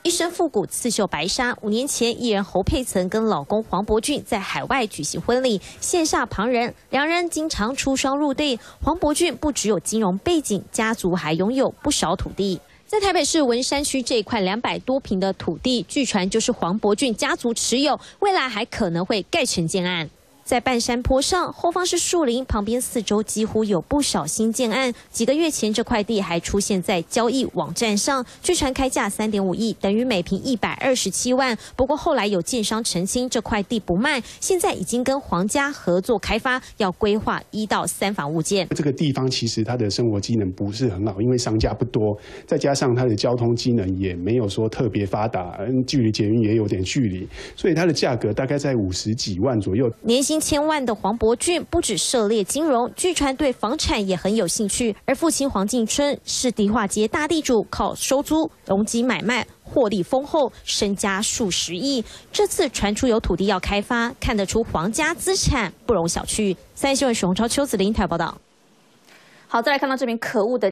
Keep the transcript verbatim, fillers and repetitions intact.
一身复古刺绣白纱，五年前，艺人侯佩岑跟老公黄伯俊在海外举行婚礼，羡煞旁人。两人经常出双入对。黄伯俊不只有金融背景，家族还拥有不少土地。 在台北市文山区这一块两百多坪的土地，据传就是黄伯俊家族持有，未来还可能会盖成建案。 在半山坡上，后方是树林，旁边四周几乎有不少新建案。几个月前，这块地还出现在交易网站上，据传开价三点五亿，等于每平一百二十七万。不过后来有建商澄清，这块地不卖，现在已经跟皇家合作开发，要规划一到三房物件。 这个地方其实它的生活机能不是很好，因为商家不多，再加上它的交通机能也没有说特别发达，距离捷运也有点距离，所以它的价格大概在五十几万左右。 年薪 千万的黄伯俊不只涉猎金融，据传对房产也很有兴趣。而父亲黄进春是迪化街大地主，靠收租、容积买卖获利丰厚，身家数十亿。这次传出有土地要开发，看得出皇家资产不容小觑。三立新闻许洪超、邱子玲台报道。 好，再来看到这名可恶的。